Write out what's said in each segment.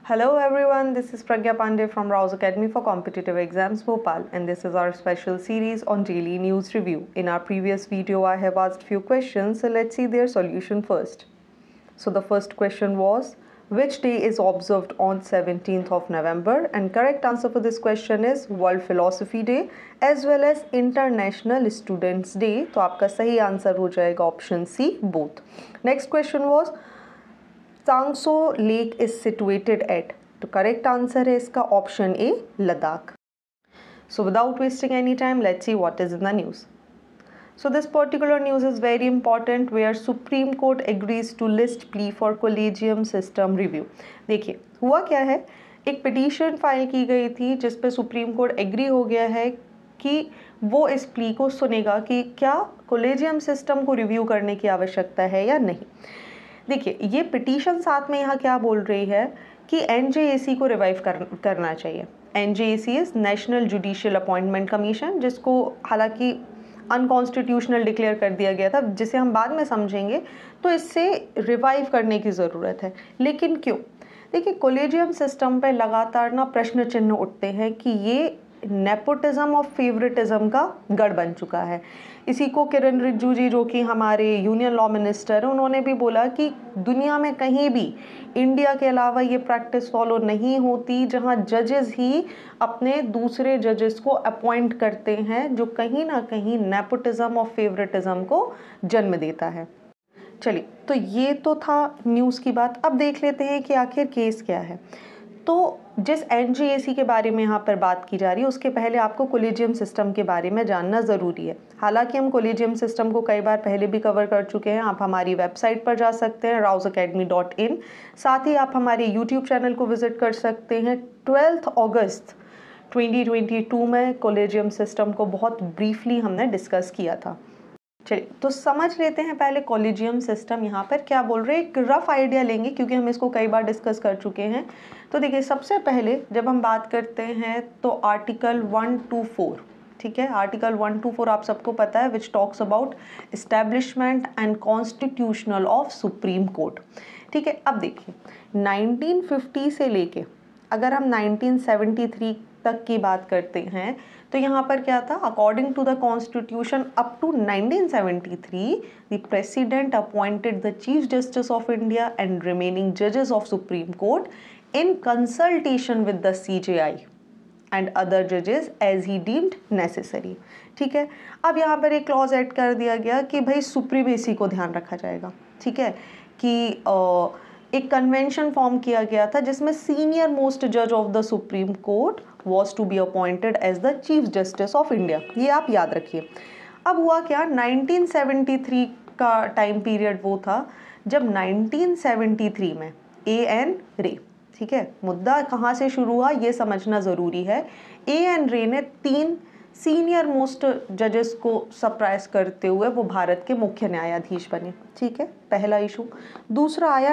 Hello everyone, this is Pragya Pandey from Rouse Academy for Competitive Exams Bhopal, and this is our special series on daily news review. In our previous video I have asked few questions, so let's see their solution first. So the first question was, which day is observed on 17th of November? And correct answer for this question is World Philosophy Day as well as International Students Day. तो आपका सही answer हो जाएगा option C, both. Next question was, Tsangso Lake is situated at? तो correct answer है इसका option A, Ladakh. So without wasting any time, let's see what is in the news. So this particular news is very important where Supreme Court agrees to list plea for collegium system review. देखिए हुआ क्या है, एक petition file की गई थी जिस पे सुप्रीम कोर्ट एग्री हो गया है कि वो इस प्ली को सुनेगा कि क्या कोलेजियम सिस्टम को रिव्यू करने की आवश्यकता है या नहीं. देखिए ये पिटीशन साथ में यहाँ क्या बोल रही है कि एनजेएसी को रिवाइव करना चाहिए. NJAC is national judicial appointment commission, जिसको हालांकि अनकॉन्स्टिट्यूशनल डिक्लेयर कर दिया गया था, जिसे हम बाद में समझेंगे. तो इससे रिवाइव करने की ज़रूरत है. लेकिन क्यों? देखिए कोलेजियम सिस्टम पे लगातार ना प्रश्न चिन्ह उठते हैं कि ये नेपोटिज्म और फेवरेटिज्म का गढ़ बन चुका है. इसी को किरण रिजिजू जी, जो कि हमारे यूनियन लॉ मिनिस्टर हैं, उन्होंने भी बोला कि दुनिया में कहीं भी इंडिया के अलावा ये प्रैक्टिस फॉलो नहीं होती जहां जजेस ही अपने दूसरे जजेस को अपॉइंट करते हैं, जो कहीं ना कहीं नेपोटिज्म और फेवरेटिज्म को जन्म देता है. चलिए, तो ये तो था न्यूज़ की बात. अब देख लेते हैं कि आखिर केस क्या है. तो जिस एनजेएसी के बारे में यहाँ पर बात की जा रही है उसके पहले आपको कोलेजियम सिस्टम के बारे में जानना ज़रूरी है. हालांकि हम कोलेजियम सिस्टम को कई बार पहले भी कवर कर चुके हैं. आप हमारी वेबसाइट पर जा सकते हैं rouseacademy.in. साथ ही आप हमारे यूट्यूब चैनल को विजिट कर सकते हैं. 12 अगस्त 2022 में कोलेजियम सिस्टम को बहुत ब्रीफली हमने डिस्कस किया था. चलिए तो समझ लेते हैं पहले कोलेजियम सिस्टम यहाँ पर क्या बोल रहे हैं. एक रफ आइडिया लेंगे क्योंकि हम इसको कई बार डिस्कस कर चुके हैं. तो देखिए सबसे पहले जब हम बात करते हैं तो आर्टिकल 124, ठीक है, आर्टिकल 124 आप सबको पता है, which talks about establishment and constitutional of supreme court. ठीक है, अब देखिए 1950 से लेके अगर हम 1973 तक की बात करते हैं तो यहाँ पर क्या था, according to the constitution up to 1973 the president appointed the chief justice of India and remaining जजेस of supreme court in consultation with the CJI and other जजेस एज ही डीम्ड नेसेसरी. ठीक है, अब यहाँ पर एक क्लॉज ऐड कर दिया गया कि भाई सुप्रीमेसी को ध्यान रखा जाएगा. ठीक है, कि एक कन्वेंशन फॉर्म किया गया था जिसमें सीनियर मोस्ट जज of the supreme court was to be appointed as the Chief Justice of India. ये आप याद रखिए. अब हुआ क्या, 1973 का टाइम पीरियड वो था जब 1973 में A.N. रे, ठीक है, मुद्दा कहाँ से शुरू हुआ ये समझना ज़रूरी है. A.N. रे ने 3 सीनियर मोस्ट जजेस को सरप्राइज करते हुए वो भारत के मुख्य न्यायाधीश बने. ठीक है, पहला इशू. दूसरा आया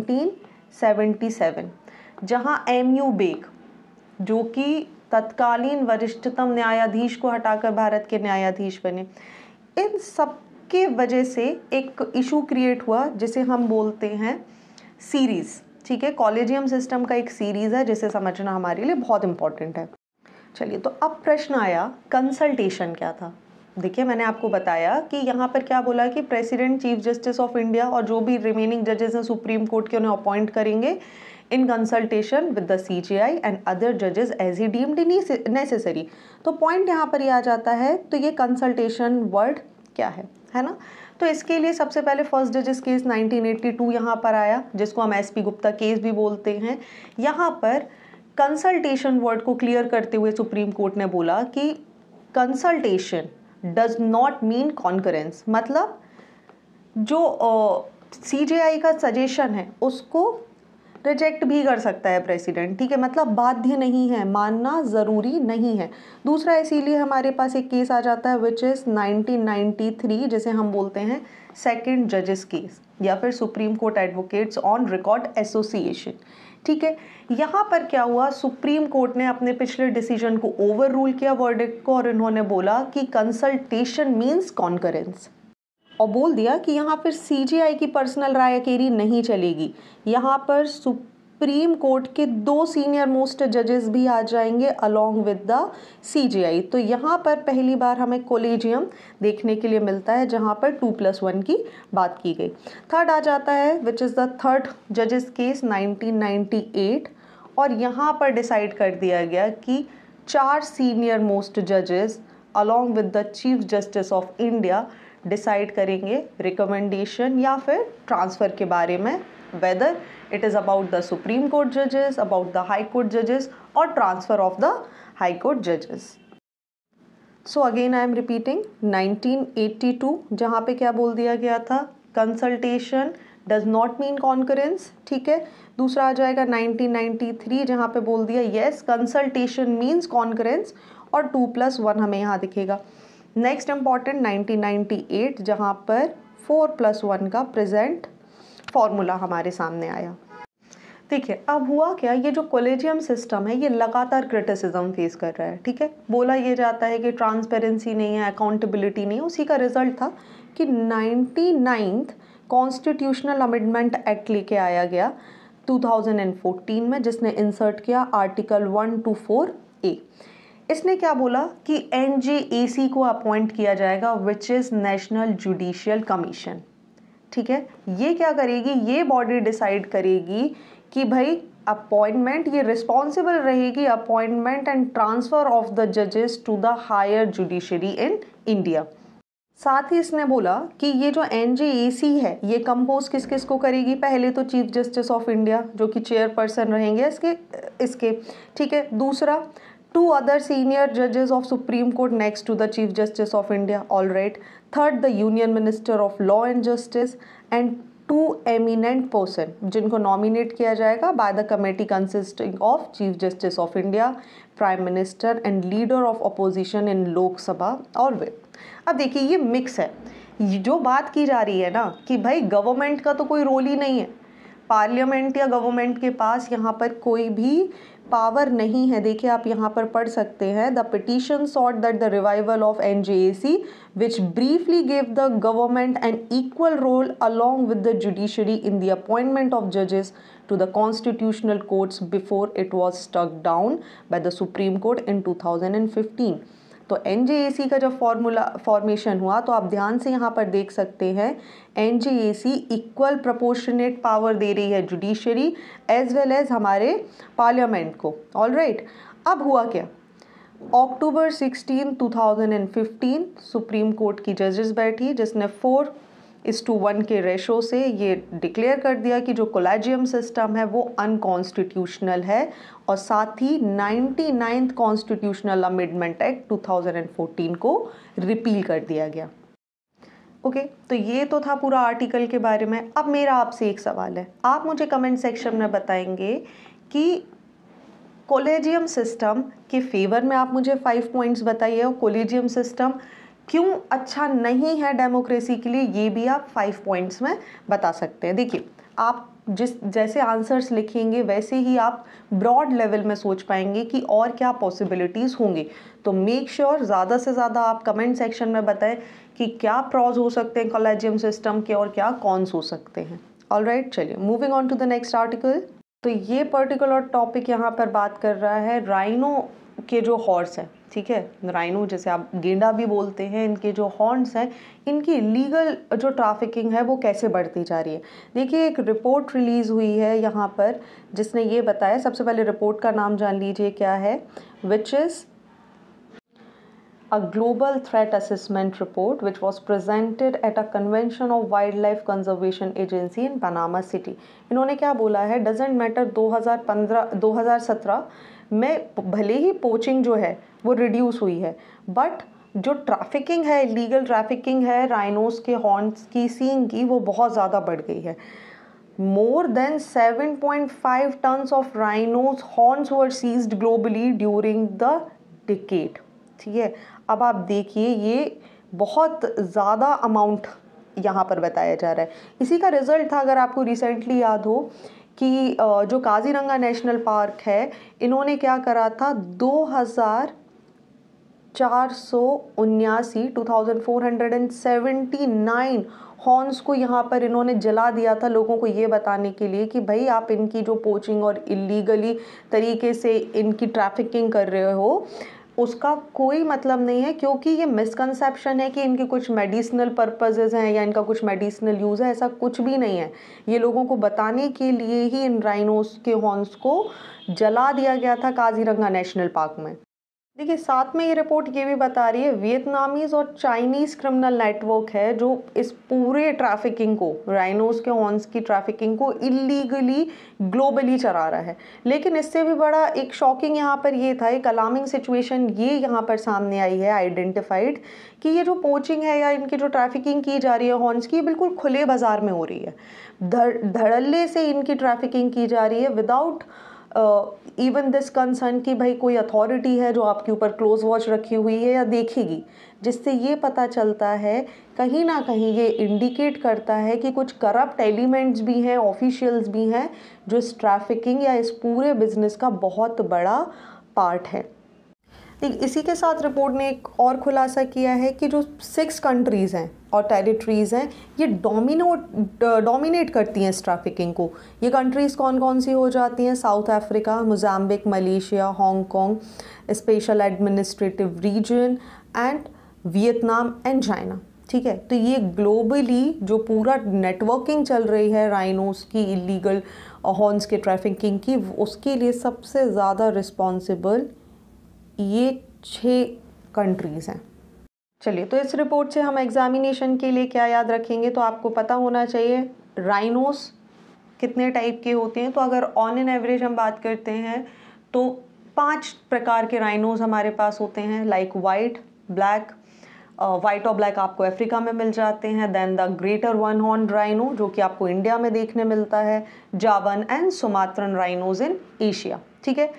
1977 जहाँ M.U. बेग, जो कि तत्कालीन वरिष्ठतम न्यायाधीश को हटाकर भारत के न्यायाधीश बने. इन सब के वजह से एक इशू क्रिएट हुआ जिसे हम बोलते हैं सीरीज़. ठीक है, कॉलेजियम सिस्टम का एक सीरीज़ है जिसे समझना हमारे लिए बहुत इंपॉर्टेंट है. चलिए, तो अब प्रश्न आया कंसल्टेशन क्या था. देखिए मैंने आपको बताया कि यहाँ पर क्या बोला कि president chief justice of India और जो भी रिमेनिंग जजेस हैं सुप्रीम कोर्ट के उन्हें अपॉइंट करेंगे in consultation with the CJI and other judges as he deemed necessary. तो पॉइंट यहाँ पर ही आ जाता है. तो ये कंसल्टेशन वर्ड क्या है ना. तो इसके लिए सबसे पहले फर्स्ट जजेस केस 1982 यहाँ पर आया, जिसको हम SP गुप्ता केस भी बोलते हैं. यहाँ पर कंसल्टेशन वर्ड को क्लियर करते हुए सुप्रीम कोर्ट ने बोला कि consultation does not mean concurrence. मतलब जो CJI का सजेशन है उसको रिजेक्ट भी कर सकता है प्रेसिडेंट. ठीक है, मतलब बाध्य नहीं है, मानना ज़रूरी नहीं है. दूसरा इसीलिए हमारे पास एक केस आ जाता है विच इज़ 1993 जिसे हम बोलते हैं सेकंड जजेस केस या फिर supreme court advocates on record association. ठीक है, यहाँ पर क्या हुआ, सुप्रीम कोर्ट ने अपने पिछले डिसीजन को ओवर रूल किया वर्डिक्ट को, और इन्होंने बोला कि कंसल्टेशन मीन्स कॉन्करेंस. और बोल दिया कि यहाँ पर सीजेआई की पर्सनल रायकेरी नहीं चलेगी. यहाँ पर सुप्रीम कोर्ट के 2 सीनियर मोस्ट जजेस भी आ जाएंगे अलोंग विद द CJI। तो यहाँ पर पहली बार हमें कोलेजियम देखने के लिए मिलता है जहाँ पर 2+1 की बात की गई। थर्ड आ जाता है विच इज़ द थर्ड जजेस केस 1998, और यहाँ पर डिसाइड कर दिया गया कि 4 सीनियर मोस्ट जजेस along with the chief justice of India decide करेंगे रिकमेंडेशन या फिर ट्रांसफ़र के बारे में, whether it is about the supreme court जजेस, अबाउट द हाई कोर्ट जजेस और transfer of the high court जजेस। So again I am repeating 1982 जहाँ पे क्या बोल दिया गया था, consultation does not mean concurrence, ठीक है। दूसरा आ जाएगा 1993 जहाँ पे बोल दिया येस कंसल्टेशन मीन्स कॉन्करेंस, और 2+1 हमें यहाँ दिखेगा। नेक्स्ट इंपॉर्टेंट 1998 जहाँ पर 4+1 का प्रेजेंट फॉर्मूला हमारे सामने आया। देखिए अब हुआ क्या, ये जो कोलेजियम सिस्टम है ये लगातार क्रिटिसिज्म फेस कर रहा है, ठीक है। बोला ये जाता है कि ट्रांसपेरेंसी नहीं है, अकाउंटेबिलिटी नहीं है। उसी का रिजल्ट था कि 99th कॉन्स्टिट्यूशनल अमेंडमेंट एक्ट लेके आया गया 2014 में, जिसने इंसर्ट किया आर्टिकल 124A। इसने क्या बोला कि NJAC को अपॉइंट किया जाएगा which is national judicial commission, ठीक है। ये क्या करेगी, ये बॉडी डिसाइड करेगी कि भाई अपॉइंटमेंट, ये रिस्पॉन्सिबल रहेगी appointment and transfer of the जजेस to the higher judiciary in India. साथ ही इसने बोला कि ये जो NJAC है ये कंपोज किस किस को करेगी, पहले तो चीफ जस्टिस ऑफ इंडिया जो कि चेयरपर्सन रहेंगे इसके, ठीक है। दूसरा 2 other senior judges of Supreme Court next to the Chief Justice of India, all right. Third, the Union Minister of Law and Justice, and 2 eminent person जिनको nominate किया जाएगा by the committee consisting of Chief Justice of India, Prime Minister and Leader of Opposition in Lok Sabha और Whip। अब देखिए ये mix है, जो बात की जा रही है ना कि भाई गवर्नमेंट का तो कोई रोल ही नहीं है, पार्लियामेंट या गवर्नमेंट के पास यहाँ पर कोई भी पावर नहीं है। देखिए आप यहाँ पर पढ़ सकते हैं the petition sought that the revival of NJAC which briefly give the government an equal role along with the judiciary in the appointment of जजेस to the constitutional courts before it was struck down by the Supreme Court in 2015। तो NJAC का जब formation हुआ तो आप ध्यान से यहाँ पर देख सकते हैं NJAC इक्वल प्रोपोर्शनेट पावर दे रही है जुडिशरी एज वेल एज हमारे पार्लियामेंट को, ऑलराइट। अब हुआ क्या, अक्टूबर 16, 2015 सुप्रीम कोर्ट की जजेस बैठी जिसने 4:1 के रेशो से ये डिक्लेयर कर दिया कि जो कोलेजियम सिस्टम है वो अनकॉन्स्टिट्यूशनल है, और साथ ही 99th कॉन्स्टिट्यूशनल अमेंडमेंट एक्ट 2014 को रिपील कर दिया गया। ओके, तो ये तो था पूरा आर्टिकल के बारे में। अब मेरा आपसे एक सवाल है, आप मुझे कमेंट सेक्शन में बताएंगे कि कोलेजियम सिस्टम के फेवर में आप मुझे 5 पॉइंट्स बताइए, और कोलेजियम सिस्टम क्यों अच्छा नहीं है डेमोक्रेसी के लिए, ये भी आप 5 पॉइंट्स में बता सकते हैं। देखिए आप जैसे आंसर्स लिखेंगे वैसे ही आप ब्रॉड लेवल में सोच पाएंगे कि और क्या पॉसिबिलिटीज़ होंगी। तो मेक श्योर ज़्यादा से ज़्यादा आप कमेंट सेक्शन में बताएं कि क्या प्रॉज हो सकते हैं कोलेजियम सिस्टम के और क्या कॉन्स हो सकते हैं। ऑलराइट, चलिए moving on to the next article. तो ये पर्टिकुलर टॉपिक यहाँ पर बात कर रहा है राइनो के जो हॉर्स है, ठीक है, राइनो जैसे आप गेंडा भी बोलते हैं, इनके जो हॉर्न्स हैं इनकी लीगल जो ट्रैफिकिंग है वो कैसे बढ़ती जा रही है। देखिए एक रिपोर्ट रिलीज़ हुई है यहाँ पर जिसने ये बताया, सबसे पहले रिपोर्ट का नाम जान लीजिए क्या है, which is a global threat assessment report which was presented at a convention of wildlife conservation agency in Panama City। इन्होंने क्या बोला है, डजेंट मैटर 2017 में भले ही पोचिंग जो है वो रिड्यूस हुई है, बट जो ट्रैफिकिंग है, लीगल ट्रैफिकिंग है राइनोस के हॉर्न्स की, सींग की, वो बहुत ज़्यादा बढ़ गई है। More than 7.5 tons of rhinos horns were seized globally during the decade। ठीक है, अब आप देखिए ये बहुत ज़्यादा अमाउंट यहाँ पर बताया जा रहा है। इसी का रिजल्ट था, अगर आपको रिसेंटली याद हो, कि जो काजीरंगा नेशनल पार्क है इन्होंने क्या करा था, 2479 हॉर्न्स को यहाँ पर इन्होंने जला दिया था लोगों को ये बताने के लिए कि भाई आप इनकी जो पोचिंग और इलीगली तरीके से इनकी ट्रैफिकिंग कर रहे हो उसका कोई मतलब नहीं है, क्योंकि ये मिसकंसेप्शन है कि इनके कुछ मेडिसिनल पर्पसेस हैं या इनका कुछ मेडिसिनल यूज़ है। ऐसा कुछ भी नहीं है। ये लोगों को बताने के लिए ही इन राइनोस के हॉर्न्स को जला दिया गया था काजीरंगा नेशनल पार्क में। देखिए, साथ में ये रिपोर्ट ये भी बता रही है वियतनामीज और चाइनीज़ क्रिमिनल नेटवर्क है जो इस पूरे ट्रैफिकिंग को, राइनोस के हॉर्न्स की ट्रैफिकिंग को इलीगली ग्लोबली चला रहा है। लेकिन इससे भी बड़ा एक शॉकिंग यहाँ पर ये था, एक अलार्मिंग सिचुएशन ये यहाँ पर सामने आई है, आइडेंटिफाइड, कि ये जो पोचिंग है या इनकी जो ट्रैफिकिंग की जा रही है हॉर्न्स की, बिल्कुल खुले बाजार में हो रही है। धड़ल्ले से इनकी ट्रैफिकिंग की जा रही है विदाउट इवन दिस कंसर्न कि भाई कोई अथॉरिटी है जो आपके ऊपर क्लोज वॉच रखी हुई है या देखेगी, जिससे ये पता चलता है, कहीं ना कहीं ये इंडिकेट करता है कि कुछ करप्ट एलिमेंट्स भी हैं, ऑफिशियल्स भी हैं जो इस ट्रैफिकिंग या इस पूरे बिजनेस का बहुत बड़ा पार्ट है। इसी के साथ रिपोर्ट ने एक और खुलासा किया है कि जो 6 कंट्रीज़ हैं और टेरिटरीज़ हैं ये डोमिनेट करती हैं इस ट्रैफिकिंग को। ये कंट्रीज़ कौन कौन सी हो जाती हैं? South Africa, Mozambique, Malaysia, Hong Kong, special administrative region and Vietnam and China. ठीक है, तो ये ग्लोबली जो पूरा नेटवर्किंग चल रही है राइनोस की, इलीगल हॉर्न्स के ट्रैफिकिंग की, उसके लिए सबसे ज़्यादा रिस्पॉन्सिबल ये 6 कंट्रीज़ हैं। चलिए, तो इस रिपोर्ट से हम एग्जामिनेशन के लिए क्या याद रखेंगे? तो आपको पता होना चाहिए राइनोस कितने टाइप के होते हैं। तो अगर ऑन एन एवरेज हम बात करते हैं तो 5 प्रकार के राइनोस हमारे पास होते हैं, लाइक वाइट, ब्लैक। वाइट और ब्लैक आपको अफ्रीका में मिल जाते हैं। Then the greater one horn rhino जो कि आपको इंडिया में देखने मिलता है। Javan and Sumatran rhinos in Asia. ठीक है,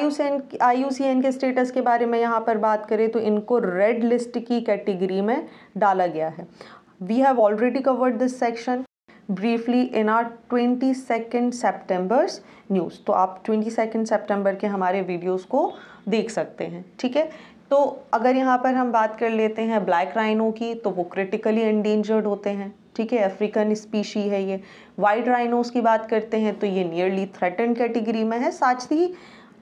IUCN के स्टेटस के बारे में यहाँ पर बात करें तो इनको रेड लिस्ट की कैटेगरी में डाला गया है। We have already covered this section briefly in our 22 September's news. तो आप 22 सितंबर के हमारे वीडियोस को देख सकते हैं। ठीक है, तो अगर यहाँ पर हम बात कर लेते हैं ब्लैक राइनो की, तो वो क्रिटिकली एंडेंजर्ड होते हैं। ठीक है, अफ्रीकन स्पीशी है ये। वाइट राइनोस की बात करते हैं तो ये नियरली थ्रेटेंड कैटेगरी में है। साथ ही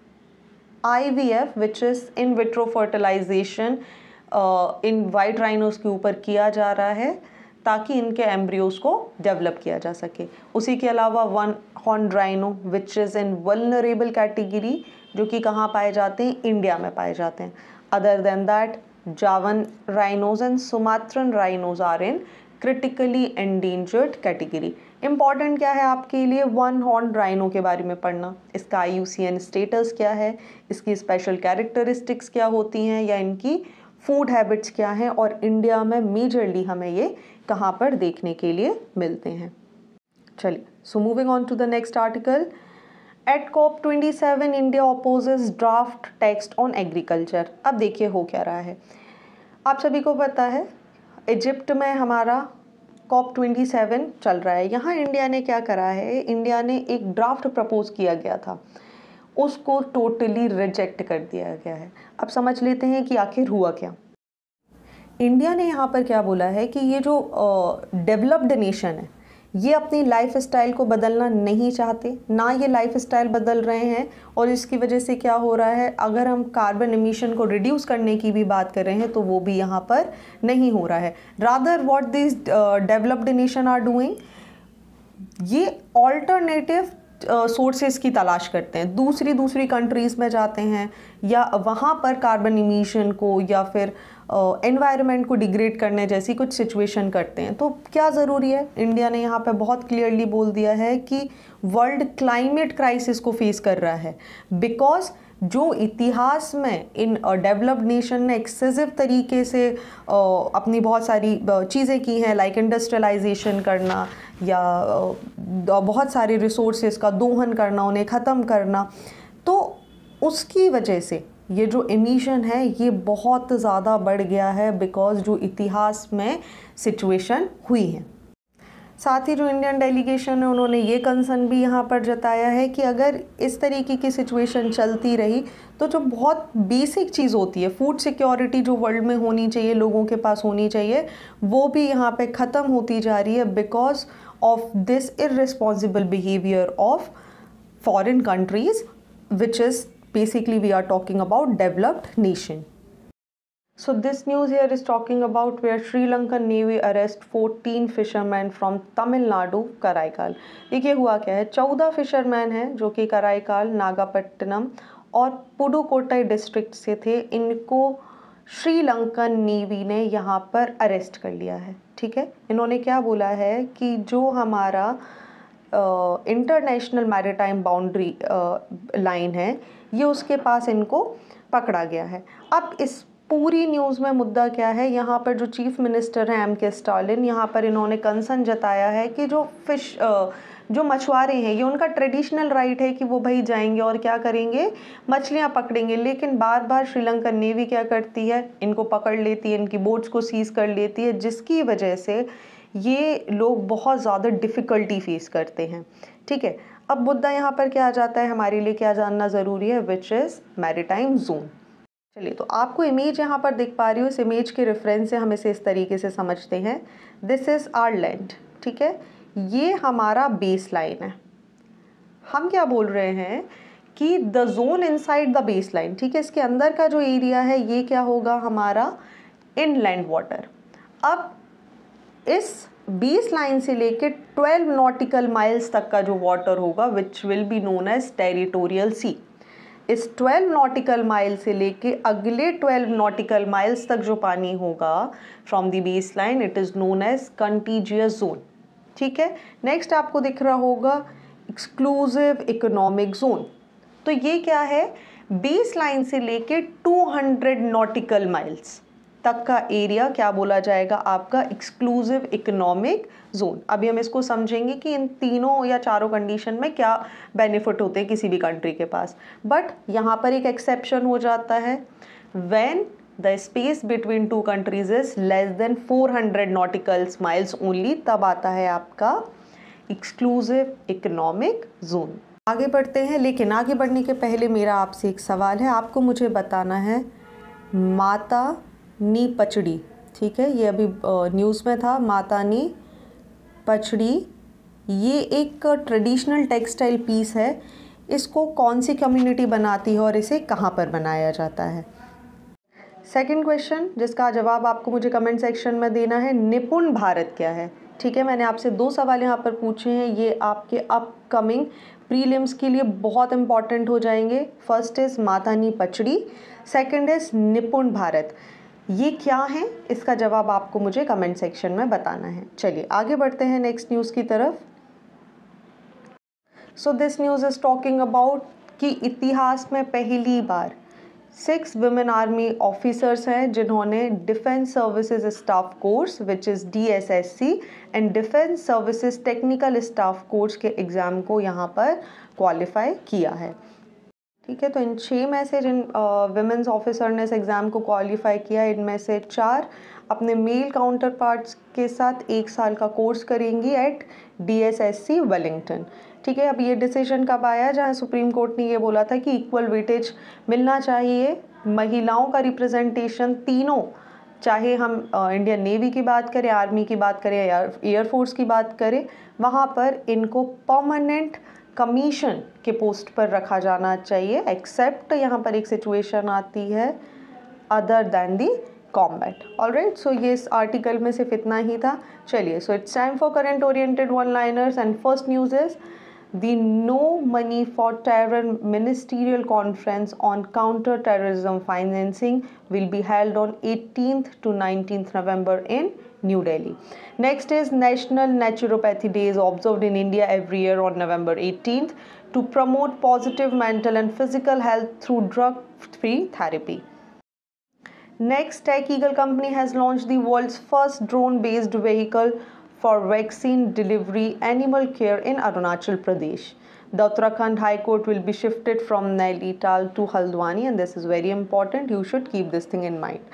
IVF which is in vitro fertilization in white rhinos के ऊपर किया जा रहा है ताकि इनके एम्ब्रियोज को डेवलप किया जा सके। उसी के अलावा one horn rhino which is in vulnerable category, जो कि कहाँ पाए जाते हैं? इंडिया में पाए जाते हैं। Other than that Javan rhinos and Sumatran rhinos are in critically endangered category. Important क्या है आपके लिए? वन हॉर्न राइनो के बारे में पढ़ना, इसका IUCN स्टेटस क्या है, इसकी स्पेशल कैरेक्टरिस्टिक्स क्या होती हैं या इनकी फूड हैबिट्स क्या हैं, और इंडिया में मेजरली हमें ये कहाँ पर देखने के लिए मिलते हैं। चलिए, so moving on to the next article. At COP27 India opposes draft text on agriculture. अब देखिए हो क्या रहा है, आप सभी को पता है इजिप्ट में हमारा COP27 चल रहा है। यहाँ इंडिया ने क्या करा है? इंडिया ने एक ड्राफ्ट प्रपोज किया गया था, उसको टोटली रिजेक्ट कर दिया गया है। अब समझ लेते हैं कि आखिर हुआ क्या। इंडिया ने यहाँ पर क्या बोला है कि ये जो डेवलप्ड नेशन है ये अपनी लाइफ स्टाइल को बदलना नहीं चाहते, ना ये लाइफ स्टाइल बदल रहे हैं, और इसकी वजह से क्या हो रहा है, अगर हम कार्बन एमिशन को रिड्यूस करने की भी बात कर रहे हैं तो वो भी यहाँ पर नहीं हो रहा है। Rather what this developed nation are doing, ये ऑल्टरनेटिव सोर्सेज की तलाश करते हैं, दूसरी कंट्रीज़ में जाते हैं या वहाँ पर कार्बन इमिशन को या फिर एनवायरनमेंट को डिग्रेड करने जैसी कुछ सिचुएशन करते हैं। तो क्या ज़रूरी है? इंडिया ने यहाँ पे बहुत क्लियरली बोल दिया है कि वर्ल्ड क्लाइमेट क्राइसिस को फेस कर रहा है, बिकॉज जो इतिहास में इन डेवलप्ड नेशन ने एक्सेसिव तरीके से अपनी बहुत सारी चीज़ें की हैं, लाइक इंडस्ट्रियलाइजेशन करना या बहुत सारे रिसोर्सेज का दोहन करना, उन्हें ख़त्म करना, तो उसकी वजह से ये जो एमिशन है ये बहुत ज़्यादा बढ़ गया है, बिकॉज जो इतिहास में सिचुएशन हुई है। साथ ही जो इंडियन डेलीगेशन है उन्होंने ये कंसर्न भी यहाँ पर जताया है कि अगर इस तरीके की सिचुएशन चलती रही तो जो बहुत बेसिक चीज़ होती है, फूड सिक्योरिटी जो वर्ल्ड में होनी चाहिए, लोगों के पास होनी चाहिए, वो भी यहाँ पे ख़त्म होती जा रही है because of this irresponsible behaviour of foreign countries, which is basically we are talking about developed nation. So this news here is talking about where Sri Lankan Navy arrest 14 fishermen from Tamil Nadu, Karaikal. देखिए हुआ क्या है, 14 fisherman हैं जो कि कराईकाल, नागापट्टिनम और Pudukkottai district से थे। इनको श्रीलंकन नेवी ने यहाँ पर अरेस्ट कर लिया है। ठीक है, इन्होंने क्या बोला है कि जो हमारा इंटरनेशनल मैरीटाइम बाउंड्री लाइन है, ये उसके पास इनको पकड़ा गया है। अब इस पूरी न्यूज़ में मुद्दा क्या है, यहाँ पर जो चीफ मिनिस्टर हैं M.K. स्टालिन, यहाँ पर इन्होंने कंसर्न जताया है कि जो मछुआरे हैं, ये उनका ट्रेडिशनल राइट है कि वो भाई जाएंगे और क्या करेंगे, मछलियाँ पकड़ेंगे, लेकिन बार बार श्रीलंकन नेवी क्या करती है, इनको पकड़ लेती है, इनकी बोट्स को सीज कर लेती है, जिसकी वजह से ये लोग बहुत ज़्यादा डिफ़िकल्टी फेस करते हैं। ठीक है, अब मुद्दा यहाँ पर क्या आ जाता है, हमारे लिए क्या जानना ज़रूरी है, विच इज़ मैरीटाइम जोन। चलिए, तो आपको इमेज यहाँ पर दिख पा रही हो, इस इमेज के रेफरेंस से हम इसे इस तरीके से समझते हैं, दिस इज़ आवर लैंड। ठीक है, ये हमारा बेस लाइन है। हम क्या बोल रहे हैं कि the zone inside the base line, ठीक है, इसके अंदर का जो एरिया है ये क्या होगा, हमारा इनलैंड वाटर। अब इस बेस लाइन से लेके 12 नॉटिकल माइल्स तक का जो वाटर होगा, which will be known as territorial sea. इस 12 नॉटिकल माइल से लेके अगले 12 नॉटिकल माइल्स तक जो पानी होगा from the base line, it is known as contiguous zone. ठीक है, नेक्स्ट आपको दिख रहा होगा एक्सक्लूसिव इकोनॉमिक जोन। तो ये क्या है, बेस लाइन से लेके 200 नॉटिकल माइल्स तक का एरिया क्या बोला जाएगा, आपका एक्सक्लूसिव इकोनॉमिक जोन। अभी हम इसको समझेंगे कि इन तीनों या चारों कंडीशन में क्या बेनिफिट होते हैं किसी भी कंट्री के पास। बट यहाँ पर एक एक्सेप्शन हो जाता है, when the space between two countries is less than 400 nautical miles only, तब आता है आपका एक्सक्लूसिव इकोनॉमिक जोन। आगे बढ़ते हैं, लेकिन आगे बढ़ने के पहले मेरा आपसे एक सवाल है, आपको मुझे बताना है माता नी पचड़ी। ठीक है, ये अभी न्यूज़ में था, माता नी पचड़ी, ये एक ट्रेडिशनल टेक्सटाइल पीस है। इसको कौन सी कम्युनिटी बनाती है और इसे कहाँ पर बनाया जाता है। सेकंड क्वेश्चन जिसका जवाब आपको मुझे कमेंट सेक्शन में देना है, निपुण भारत क्या है। ठीक है, मैंने आपसे 2 सवाल यहाँ पर पूछे हैं, ये आपके अपकमिंग प्रीलिम्स के लिए बहुत इंपॉर्टेंट हो जाएंगे। फर्स्ट इज़ माता नी पचड़ी, सेकंड इज़ निपुण भारत। ये क्या है, इसका जवाब आपको मुझे कमेंट सेक्शन में बताना है। चलिए आगे बढ़ते हैं नेक्स्ट न्यूज़ की तरफ। So this news is talking about कि इतिहास में पहली बार 6 विमेन आर्मी ऑफिसर्स हैं जिन्होंने defence services staff course which is DSSC and defence services technical staff course के एग्ज़ाम को यहाँ पर क्वालिफाई किया है। ठीक है, तो इन 6 में से जिन विमेंस ऑफिसर ने इस एग्ज़ाम को क्वालिफाई किया, इनमें से 4 अपने मेल काउंटर पार्ट्स के साथ 1 साल का कोर्स करेंगी एट DSSC वेलिंगटन। ठीक है, अब ये डिसीजन कब आया, जहाँ सुप्रीम कोर्ट ने ये बोला था कि इक्वल वेटेज मिलना चाहिए, महिलाओं का रिप्रेजेंटेशन तीनों, चाहे हम इंडियन नेवी की बात करें, आर्मी की बात करें या एयरफोर्स की बात करें, वहाँ पर इनको परमानेंट कमीशन के पोस्ट पर रखा जाना चाहिए, एक्सेप्ट यहाँ पर एक सिचुएशन आती है other than the combat. Alright, so ये इस आर्टिकल में सिर्फ इतना ही था। चलिए, so it's time for current oriented one liners and first news is the No Money for Terror Ministerial Conference on Counter-Terrorism Financing will be held on 18th to 19th November in New Delhi. Next is National Naturopathy Day is observed in India every year on November 18th to promote positive mental and physical health through drug-free therapy. Next, Tech Eagle Company has launched the world's first drone-based vehicle for vaccine delivery animal care in Arunachal Pradesh. The Uttarakhand High Court will be shifted from Nainital to Haldwani, and this is very important. You should keep this thing in mind.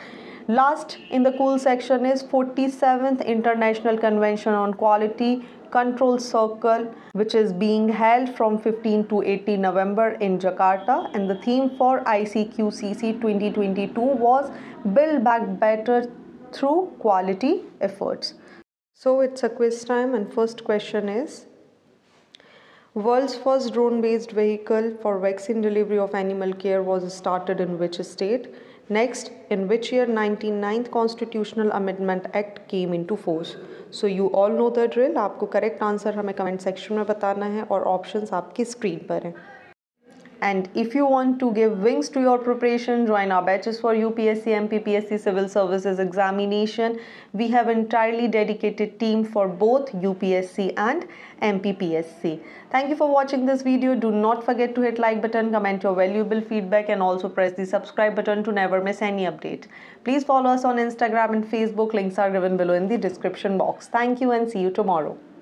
Last in the cool section is 47th International Convention on Quality Control Circle, which is being held from 15 to 18 November in Jakarta, and the theme for ICQCC 2022 was Build Back Better Through Quality Efforts. So it's a quiz time, and first question is: world's first drone-based vehicle for vaccine delivery of animal care was started in which state? Next, in which year 99th Constitutional Amendment Act came into force? So you all know the drill. आपको correct answer हमें comment section में बताना है और options आपकी screen पर हैं. And if you want to give wings to your preparation, join our batches for UPSC, MPPSC Civil Services examination. We have an entirely dedicated team for both UPSC and MPPSC. Thank you for watching this video. Do not forget to hit like button, comment your valuable feedback, and also press the subscribe button to never miss any update. Please follow us on Instagram and Facebook. Links are given below in the description box. Thank you and see you tomorrow.